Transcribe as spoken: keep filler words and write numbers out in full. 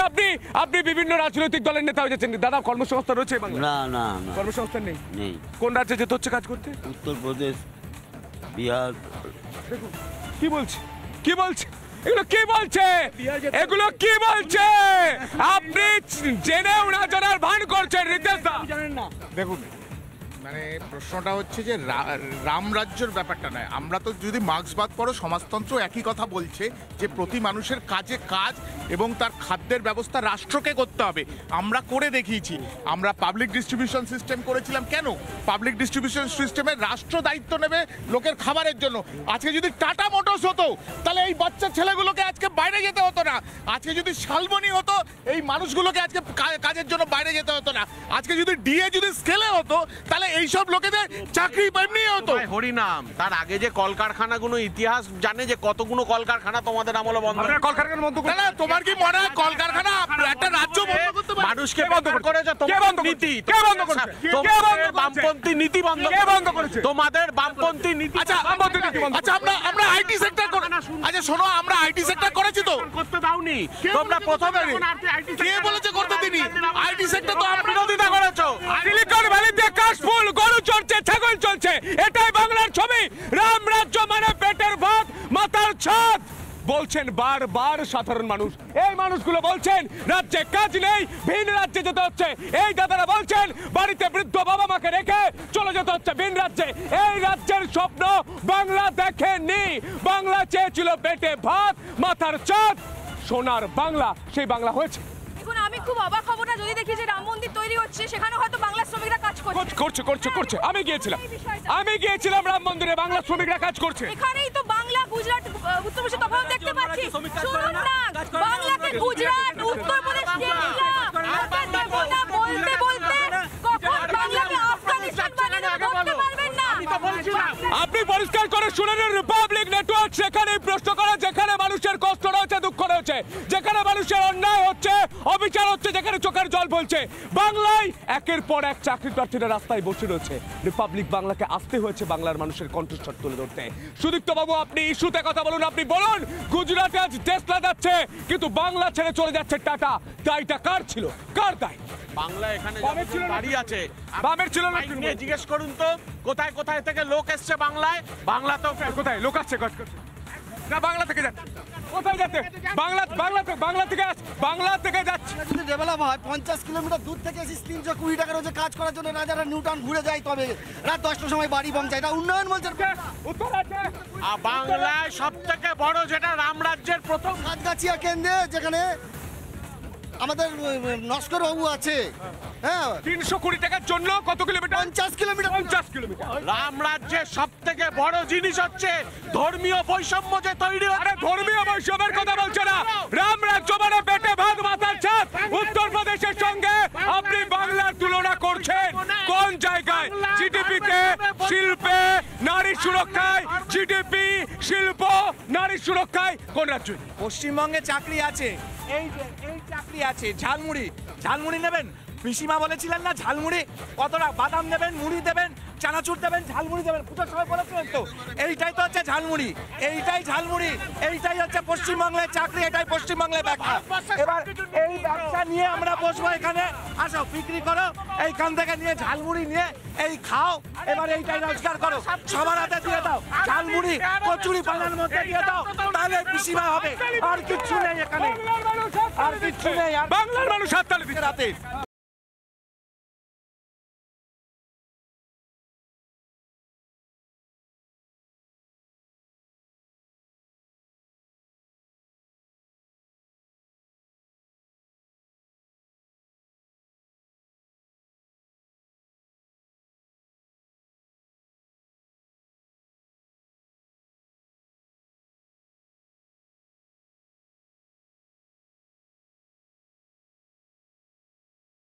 আপনি আপনি বিভিন্ন রাজনৈতিক দলের নেতা হয়ে যাচ্ছেন, দাদা কর্মসংস্থান রয়েছে বাংলায়? না না না কর্মসংস্থান নেই। নেই। কোন রাজ্যে যেতে হচ্ছে কাজ করতে? উত্তরপ্রদেশ, বিহার। দেখুন কি বলছে, কি বলছে এগুলো, কি বলছে এগুলো, কি বলছে? আপনি জেনেও না জানার ভান করছেন রিতেশ দা। জানেন না। দেখুন মানে প্রশ্নটা হচ্ছে যে রাম রাজ্যের ব্যাপারটা নয়, আমরা তো যদি মার্ক্সবাদ পড়ো সমাজতন্ত্র একই কথা বলছে যে প্রতি মানুষের কাজে কাজ এবং তার খাদ্যের ব্যবস্থা রাষ্ট্রকে করতে হবে। আমরা করে দেখিয়েছি, আমরা পাবলিক ডিস্ট্রিবিউশন সিস্টেম করেছিলাম। কেন পাবলিক ডিস্ট্রিবিউশন সিস্টেমে রাষ্ট্র দায়িত্ব নেবে লোকের খাবারের জন্য। আজকে যদি টাটা মোটরস হতো তাহলে এই বাচ্চা ছেলেগুলোকে আজকে বাইরে যেতে হতো না। আজকে যদি শালবনি হতো এই মানুষগুলোকে আজকে কাজের জন্য বাইরে যেতে হতো না। আজকে যদি ডিএ যদি স্কেলে হতো তাহলে এইসব লোকেদের চাকরি এমনি হতো। হরিনাম, তার আগে যে কলকারখানাগুলো ইতিহাস জানে যে কতগুলো কলকারখানা তোমাদের আমলে বন্ধ। কলকারখানা বন্ধ করে, না তোমার কি মনে হয় কলকারখানা একটা রাজ্য বন্ধ করতে পারে? মানুষকে বন্ধ করেছে তোমাদের নীতি। কে বন্ধ করেছে? তোমাদের বামপন্থী নীতি বন্ধ কে বন্ধ করেছে? তোমাদের বামপন্থী নীতি। আচ্ছা আচ্ছা আমরা আমরা আইটি সেক্টর করে, আচ্ছা শোনো আমরা আইটি সেক্টর করেছি তো করতে দাওনি তোমরা প্রথমে। কে বলেছে করতে দিনি? আইটি সেক্টর তো আমরা বিরোধিতা করেছো। সিলিকন ভ্যালিতে কাশফুল, গরু চড়ছে, ছাগল চলছে, এটাই বাংলার ছবি। রাম রাজ্য মানে পেটের ভাত মাথার ছাদ বলছেন বারবার সাধারণ মানুষ। এই মানুষগুলো বলছেন রাজ্যে কাজ নেই, ভিন রাজ্যে যেতে হচ্ছে। এই দাদারা বলছেন বাড়িতে বৃদ্ধ বাবা মাকে রেখে চলে যেতে হচ্ছে ভিন রাজ্যে। এই রাজ্যের স্বপ্ন বাংলা দেখেনি। বাংলা চেয়েছিল পেটে ভাত মাথার চাঁদ, সোনার বাংলা, সেই বাংলা হয়েছে। আমি খুব অবাক হব না যদি দেখি যে রাম মন্দির তৈরি হচ্ছে, সেখানে হয়তো বাংলা শ্রমিকরা কাজ করছে করছে করছে করছে আমি গিয়েছিলাম, আমি গিয়েছিলাম রাম মন্দিরে, বাংলা শ্রমিকরা কাজ করছে। এখানেই তো বাংলা গুজরাট উত্তরপ্রদেশে তফাৎ দেখতে পাচ্ছি। শুনুন না, বাংলাকে গুজরাট উত্তরপ্রদেশ বলতে বলতে কখন বাংলাকে আফগানিস্তান বানানো বলতে পারবেন না। আপনি পরিষ্কার করে শুনেন, রিপাবলিক নেটওয়ার্ক সেখানে প্রশ্ন করে যেখানে মানুষের কষ্ট রয়েছে, দুঃখ রয়েছে, যেখানে মানুষের অন্যায় হচ্ছে, অবিচার হচ্ছে, যেখানে চোখের জল বলছে। বাংলায় একের পর এক চাকরি প্রার্থীরা রাস্তায় বসে রয়েছে। রিপাবলিক বাংলাকে আসতে হয়েছে বাংলার মানুষের কণ্ঠস্বর তুলে ধরতে। সুদীপ্ত বাবু আপনি ইস্যুতে কথা বলুন, আপনি বলুন গুজরাটে আজ টেসলা যাচ্ছে কিন্তু বাংলা ছেড়ে চলে যাচ্ছে টাটা। দায়টা কার ছিল, কার দায়? বাংলা এখানে বাড়ি আছে, বামের ছিল না। জিজ্ঞেস করুন তো কোথায় কোথায় থেকে লোক এসছে বাংলায়। বাংলা তো কোথায় লোক আসছে না, বাংলা থেকে যাচ্ছে। কোথায় যাচ্ছে? বাংলা বাংলা থেকে বাংলা থেকে বাংলা থেকে যাচ্ছে। যদি ডেভেলপ হয় পঞ্চাশ কিলোমিটার দূর থেকে এসে তিনশো কুড়ি টাকা রোজে কাজ করার জন্য না যারা নিউটাউন ঘুরে যায়, তবে রাত দশটার সময় বাড়ি পৌঁছায়, এটা উন্নয়ন বলছে। উত্তর আছে বাংলায় সব থেকে বড় যেটা রাম রাজ্যের প্রথম সাতগাছিয়া কেন্দ্রে, যেখানে আমাদের নস্কর বাবু আছে, হ্যাঁ তিনশো কুড়ি টাকার জন্য কত কিলোমিটার? পঞ্চাশ কিলোমিটার পঞ্চাশ কিলোমিটার। রাম রাজ্যের সব থেকে বড় জিনিস হচ্ছে ধর্মীয় বৈষম্য যে তৈরি আরে ধর্মীয় বৈষম্যের কথা বলছে না, রাম রাজ্য মানে পেটে ভাত মাথার ছাদ। উত্তরপ্রদেশের সঙ্গে আপনি বাংলার তুলনা করছেন কোন জায়গায়? জিডিপিতে, শিল্পে, নারী সুরক্ষায়, জিডিপি, শিল্প, নারী সুরক্ষায় কোন রাজ্য? পশ্চিমবঙ্গে চাকরি আছে, এই যে এই চাকরি আছে, ঝালমুড়ি, ঝালমুড়ি নেবেন? পিসিমা বলেছিলেন না ঝালমুড়ি কতটা, বাদাম দেবেন, মুড়ি দেবেন, চানাচুর দেবেন, ঝালমুড়ি দেবেন, পুজোর সময় বলেছিলেন তো। এইটাই তো হচ্ছে ঝালমুড়ি, এইটাই ঝালমুড়ি, এইটাই হচ্ছে পশ্চিমবাংলায় চাকরি, এটাই পশ্চিমবাংলায় ব্যবসা। এবার এই ব্যবসা নিয়ে আমরা বসবো এখানে, আসো বিক্রি করো, এইখান থেকে নিয়ে ঝালমুড়ি নিয়ে এই খাও, এবার এইটাই রোজগার করো, সবার হাতে দিয়ে দাও ঝালমুড়ি, কচুরি পানার মধ্যে দিয়ে দাও, তাহলে পিসিমা হবে। আর কিচ্ছু নেই এখানে, আর কিচ্ছু নেই। বাংলার মানুষ হাততালি দিচ্ছে। রাতে